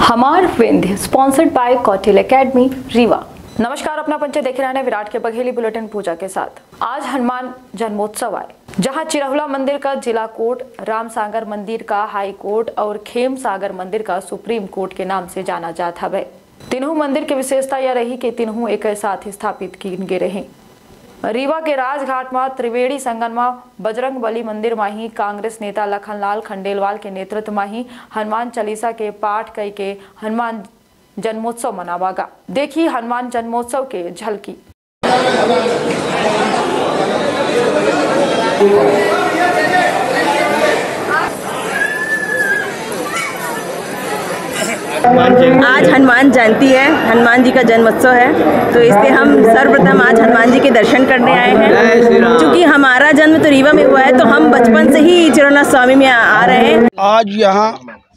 हमार Vindhya sponsored by Kautilya academy Rewa. नमस्कार, अपना पंच देख रहे हैं विराट के बघेली बुलेटिन पूजा के साथ। आज हनुमान जन्मोत्सव आए, जहां चिरहुला मंदिर का जिला कोर्ट, राम सागर मंदिर का हाई कोर्ट और खेम सागर मंदिर का सुप्रीम कोर्ट के नाम से जाना जाता है। तीनों मंदिर की विशेषता यह रही कि तीनों एक साथ स्थापित किए रहे। रीवा के राजघाट में त्रिवेणी संगम में बजरंग बली मंदिर में ही कांग्रेस नेता लखनलाल खंडेलवाल के नेतृत्व में ही हनुमान चालीसा के पाठ कई के हनुमान जन्मोत्सव मनावागा। देखिए हनुमान जन्मोत्सव के झलकी। आज हनुमान जयंती है, हनुमान जी का जन्मोत्सव है, तो इसलिए हम सर्वप्रथम आज हनुमान जी के दर्शन करने आए हैं। क्योंकि हमारा जन्म तो रीवा में हुआ है, तो हम बचपन से ही चिरहुला स्वामी में आ रहे हैं। आज यहाँ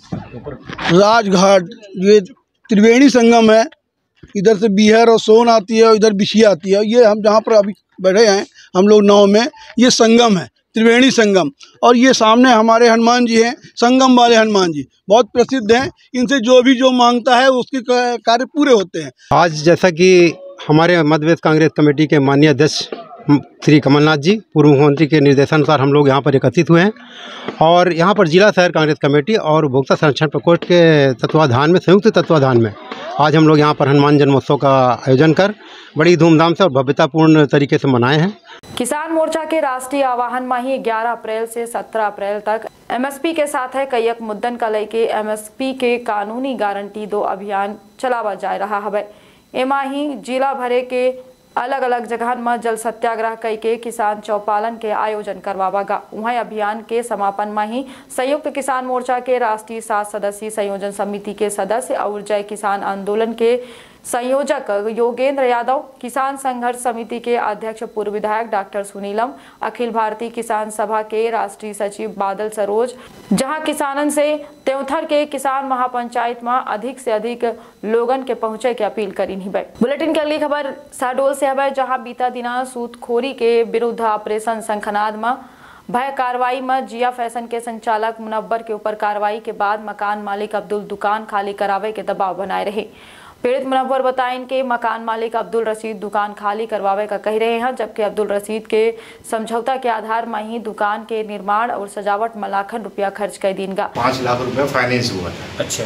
राजघाट ये त्रिवेणी संगम है, इधर से बिहार और सोन आती है और इधर बिछिया आती है। ये हम जहाँ पर अभी बैठे हैं हम लोग नाव में, ये संगम है त्रिवेणी संगम। और ये सामने हमारे हनुमान जी हैं, संगम वाले हनुमान जी बहुत प्रसिद्ध हैं। इनसे जो मांगता है उसके कार्य पूरे होते हैं। आज जैसा कि हमारे मध्य प्रदेश कांग्रेस कमेटी के माननीय अध्यक्ष श्री कमलनाथ जी पूर्व मुख्यमंत्री के निर्देशानुसार हम लोग यहाँ पर एकत्रित हुए हैं और यहाँ पर जिला शहर कांग्रेस कमेटी और उपभोक्ता संरक्षण प्रकोष्ठ के तत्वाधान में, संयुक्त तत्वाधान में आज हम लोग यहाँ पर हनुमान जन्मोत्सव का आयोजन कर बड़ी धूमधाम से और भव्यतापूर्ण तरीके से मनाए हैं। किसान मोर्चा के राष्ट्रीय आह्वान में ही 11 अप्रैल से 17 अप्रैल तक एमएसपी के साथ है कई मुद्दन का लेके एमएसपी के कानूनी गारंटी 2 अभियान चलावा जा रहा है। एमा ही जिला भरे के अलग अलग जगह में जल सत्याग्रह कई के किसान चौपालन के आयोजन करवावागा। वहीं अभियान के समापन में ही संयुक्त किसान मोर्चा के राष्ट्रीय 7 सदस्यीय संयोजन समिति के सदस्य और जय किसान आंदोलन के संयोजक योगेंद्र यादव, किसान संघर्ष समिति के अध्यक्ष पूर्व विधायक डॉक्टर सुनीलम, अखिल भारतीय किसान सभा के राष्ट्रीय सचिव बादल सरोज, जहां किसानन से त्योथर के किसान महापंचायत में अधिक से अधिक लोगन के पहुंचे की अपील करी नहीं। बुलेटिन के अगली खबर शहडोल से है, जहां बीता दिना सूदखोरी के विरुद्ध ऑपरेशन शंखनाद में भय कार्रवाई में जिया फैशन के संचालक मुनव्वर के ऊपर कार्रवाई के बाद मकान मालिक अब्दुल दुकान खाली करावे के दबाव बनाए रहे। पीड़ित मुनव्वर बताएं कि मकान मालिक अब्दुल रशीद दुकान खाली करवावे का कह रहे हैं, जबकि अब्दुल रशीद के समझौता के आधार में ही दुकान के निर्माण और सजावट में लाखों रुपया खर्च कर देंगे। 5 लाख रुपया फाइनेंस हुआ था। अच्छा,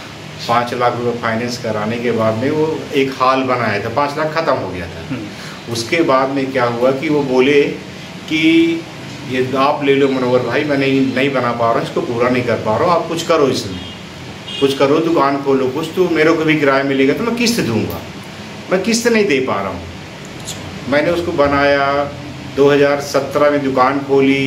5 लाख रुपया फाइनेंस कराने के बाद में वो एक हाल बनाया था, 5 लाख खत्म हो गया था। उसके बाद में क्या हुआ कि वो बोले कि ये आप ले लो मुनव्वर भाई, मैं नहीं बना पा रहा हूँ, इसको पूरा नहीं कर पा रहा हूँ, आप कुछ करो, इसमें कुछ करो, दुकान खोलो कुछ, तो मेरे को भी किराया मिलेगा तो मैं किस्त दूंगा, मैं किस्त नहीं दे पा रहा हूँ। मैंने उसको बनाया, 2017 में दुकान खोली,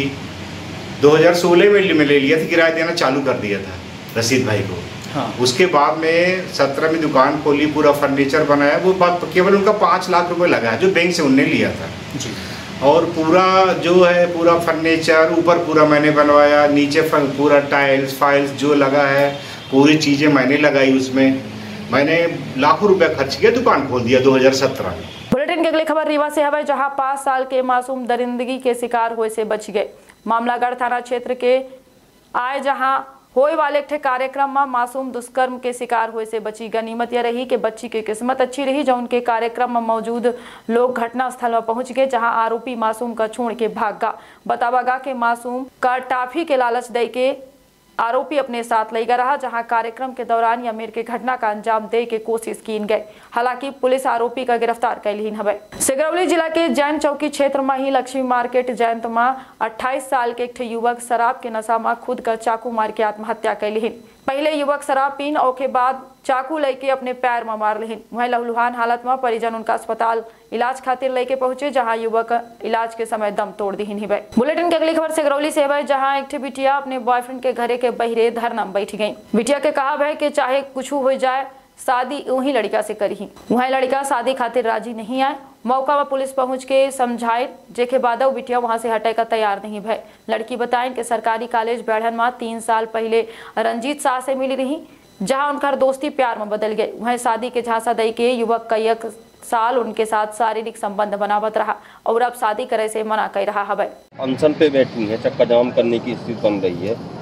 2016 में ले लिया था, किराया देना चालू कर दिया था रशीद भाई को। हाँ। उसके बाद में 17 में दुकान खोली, पूरा फर्नीचर बनाया, वो केवल उनका 5 लाख रुपए लगा है जो बैंक से उनने लिया था जी। और पूरा जो है पूरा फर्नीचर ऊपर पूरा मैंने बनवाया, नीचे पूरा टाइल्स फाइल्स जो लगा है पूरी चीज़ें मैंने लगाई, उसमें मैंने लाखों रुपया खर्च किया, दुकान खोल दिया 2017 में। बुलेटिन की अगली खबर रीवा से है, जहां 5 साल के मासूम दरिंदगी के शिकार हुए से बच गए। मामलागढ़ थाना क्षेत्र के आए जहां होए वाले एक कार्यक्रम में मासूम दुष्कर्म के शिकार हुए से बची। गनीमत यह रही कि बच्ची की किस्मत अच्छी रही, जो उनके कार्यक्रम में मौजूद लोग घटना स्थल में पहुंच गए, जहां आरोपी मासूम का छोड़ के भाग गया। बतावागा कि मासूम का टाफी के लालच दे के आरोपी अपने साथ ले गया रहा, जहां कार्यक्रम के दौरान या मेर के घटना का अंजाम दे के कोशिश की गई। हालांकि पुलिस आरोपी का गिरफ्तार कर ली है। सिगरौली जिला के जैन चौकी क्षेत्र में ही लक्ष्मी मार्केट जयंत में 28 साल के एक युवक शराब के नशा में खुद का चाकू मार के आत्महत्या कर ली। पहले युवक शराब पीन और के बाद चाकू लेके अपने पैर में मार ली। वहीं लहूलुहान हालत में परिजन उनका अस्पताल इलाज खातिर लेके पहुंचे, जहां युवक इलाज के समय दम तोड़ दी। बुलेटिन की अगली खबर सिगरौली से है, जहां एक बिटिया अपने बॉयफ्रेंड के घरे के बहिरे धरना में बैठ गई। बिटिया के कहा है कि चाहे कुछ हो जाए शादी वही लड़का से करी। वहीं लड़का शादी खातिर राजी नहीं आए। मौका में पुलिस पहुंच के समझाए, जेके बाद बिटिया वहां से हटे का तैयार नहीं भय। लड़की बताएं कि सरकारी कॉलेज बैठन में 3 साल पहले रंजीत शाह से मिली रही, जहां उनका दोस्ती प्यार में बदल गई। वहीं शादी के झांसा दे के युवक कई साल उनके साथ शारीरिक संबंध बनावत रहा और अब शादी करे से मना कर रहा है। अनशन पे बैठी है, चक्का जाम करने की स्थिति बन रही है।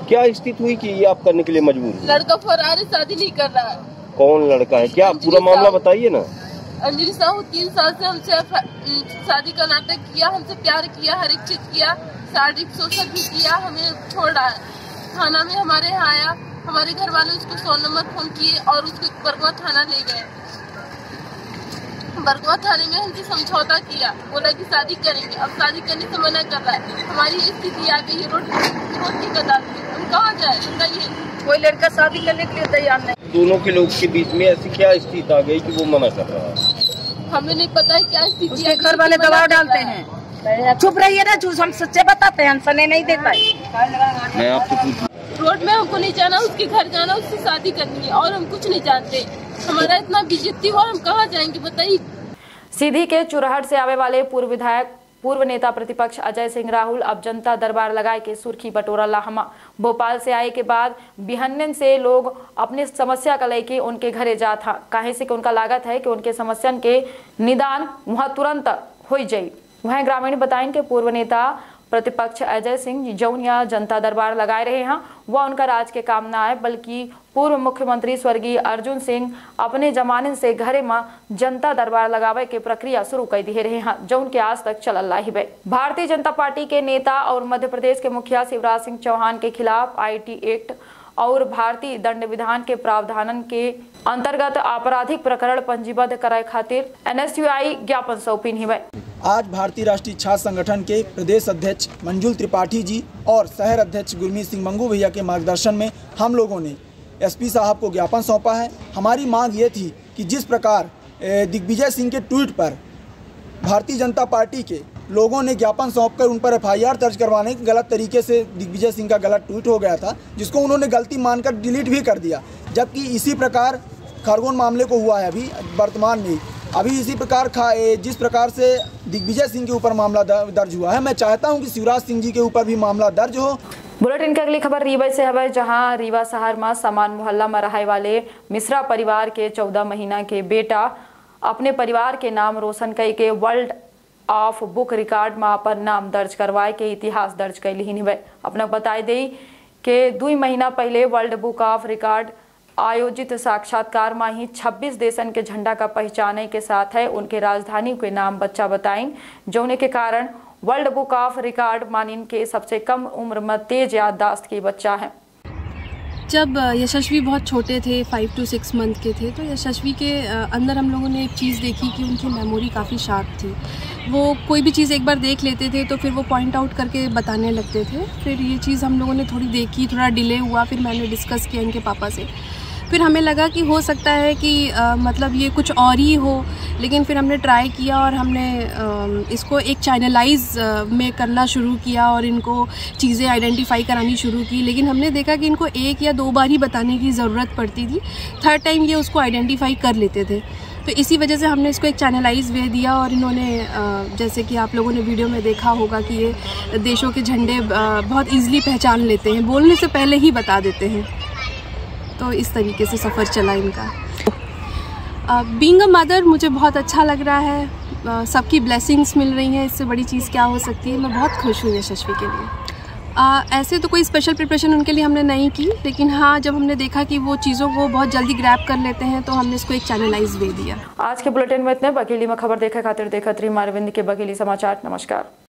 क्या स्थिति हुई कि ये आप करने के लिए मजबूर हुए? लड़का फरार है, शादी नहीं कर रहा है। कौन लड़का है, क्या पूरा मामला बताइए ना। अंजलि साहू 3 साल से हमसे शादी का नाटक किया, हमसे प्यार किया, हर एक चीज किया, शारीरिक शोषण भी किया, हमें छोड़ रहा है। थाना में हमारे यहाँ आया, हमारे घर वाले उसको 100 नंबर फोन किए और उसको बरगवा थाना ले गए। बरगवा थाने में हमसे समझौता किया, बोला कि शादी करेंगे। अब शादी करने से मना कर रहा है। हमारी स्थिति आ गई है रोड की कतार में, हम कहाँ जाए बताइए। कोई लड़का शादी करने के लिए तैयार नहीं। दोनों के लोग के बीच में ऐसी क्या स्थिति आ गई कि वो मना कर रहा है? हमें नहीं पता है क्या स्थिति। उसके घर वाले दबाव डालते हैं। चुप रहिए ना, झूठ हम सच्चे बताते हैं, हम सने नहीं देख पाए। मैं आपसे पूछूं, रोड में हमको नहीं जाना, उसके घर जाना, उससे शादी करनी है और हम कुछ नहीं जानते। हमारा इतना बेइज्जती हुआ, हम कहाँ जाएंगे बताइए। सीधी के चुरहट से आवे वाले पूर्व विधायक पूर्व नेता प्रतिपक्ष अजय सिंह राहुल अब जनता दरबार लगाए के सुर्खी बटोरा लाहमा। भोपाल से आए के बाद बिहन्नन से लोग अपनी समस्या का लेके उनके घरे जा था, काहे से कि उनका लागत है कि उनके समस्या के निदान वहाँ तुरंत हो जाये। वहीं ग्रामीण बताएं कि पूर्व नेता प्रतिपक्ष अजय सिंह जौनिया जनता दरबार लगाए रहे हैं, वह उनका राज के काम न आए, बल्कि पूर्व मुख्यमंत्री स्वर्गीय अर्जुन सिंह अपने जमाने से घरे में जनता दरबार लगावे के प्रक्रिया शुरू कर दिए रहे हैं, जो उनके आज तक चल रही है। भारतीय जनता पार्टी के नेता और मध्य प्रदेश के मुखिया शिवराज सिंह चौहान के खिलाफ IT एक्ट और भारतीय दंड विधान के प्रावधानन के अंतर्गत आपराधिक प्रकरण पंजीबद्ध कराए खातिर NSUI ज्ञापन सौंपी है। आज भारतीय राष्ट्रीय छात्र संगठन के प्रदेश अध्यक्ष मंजुल त्रिपाठी जी और शहर अध्यक्ष गुरमीत सिंह मंगू भैया के मार्गदर्शन में हम लोगों ने SP साहब को ज्ञापन सौंपा है। हमारी मांग ये थी कि जिस प्रकार दिग्विजय सिंह के ट्वीट पर भारतीय जनता पार्टी के लोगों ने ज्ञापन सौंपकर उन पर FIR दर्ज करवाने के गलत तरीके से दिग्विजय सिंह का गलत ट्वीट हो गया था, जिसको उन्होंने गलती मानकर डिलीट भी कर दिया। जबकि इसी प्रकार खरगोन मामले को हुआ है अभी वर्तमान में, अभी इसी प्रकार जिस प्रकार से दिग्विजय सिंह के ऊपर मामला दर्ज हुआ है, मैं चाहता हूं कि शिवराज सिंह जी के ऊपर भी मामला दर्ज हो। बुलेटिन की अगली खबर रीवा से है, जहां रीवा शहर में समान मोहल्ला में रहे वाले मिश्रा परिवार के 14 महीना के बेटा अपने परिवार के नाम रोशन कई के वर्ल्ड ऑफ बुक रिकॉर्ड में अपन नाम दर्ज करवाए के इतिहास दर्ज कैली है। अपना बताई दी कि 2 महीना पहले वर्ल्ड बुक ऑफ रिकॉर्ड आयोजित साक्षात्कार में ही 26 देशन के झंडा का पहचाने के साथ है उनके राजधानी के नाम बच्चा बताइन, जोने के कारण वर्ल्ड बुक ऑफ रिकॉर्ड मानिन के सबसे कम उम्र में तेज याददाश्त की बच्चा है। जब यशस्वी बहुत छोटे थे, 5 to 6 मंथ के थे, तो यशस्वी के अंदर हम लोगों ने एक चीज़ देखी कि उनकी मेमोरी काफ़ी शार्प थी। वो कोई भी चीज़ एक बार देख लेते थे तो फिर वो पॉइंट आउट करके बताने लगते थे। फिर ये चीज़ हम लोगों ने थोड़ी देखी, थोड़ा डिले हुआ, फिर मैंने डिस्कस किया इनके पापा से। फिर हमें लगा कि हो सकता है कि मतलब ये कुछ और ही हो, लेकिन फिर हमने ट्राई किया और हमने इसको एक चैनलाइज में करना शुरू किया और इनको चीज़ें आइडेंटिफाई करानी शुरू की। लेकिन हमने देखा कि इनको 1 या 2 बार ही बताने की ज़रूरत पड़ती थी, 3rd टाइम ये उसको आइडेंटिफाई कर लेते थे। तो इसी वजह से हमने इसको एक चैनलाइज वे दिया और इन्होंने जैसे कि आप लोगों ने वीडियो में देखा होगा कि ये देशों के झंडे बहुत ईजिली पहचान लेते हैं, बोलने से पहले ही बता देते हैं। तो इस तरीके से सफ़र चला इनका। बीइंग अ मदर मुझे बहुत अच्छा लग रहा है, सबकी ब्लेसिंग्स मिल रही हैं, इससे बड़ी चीज़ क्या हो सकती है। मैं बहुत खुश हूँ यशस्वी के लिए। ऐसे तो कोई स्पेशल प्रिपरेशन उनके लिए हमने नहीं की, लेकिन हाँ जब हमने देखा कि वो चीज़ों को बहुत जल्दी ग्रैब कर लेते हैं तो हमने इसको एक चैनलाइज वे दिया। आज के बुलेटिन में इतने। बघेली में खबर देखे खातिर देखत रही मारविंद के बघेली समाचार। नमस्कार।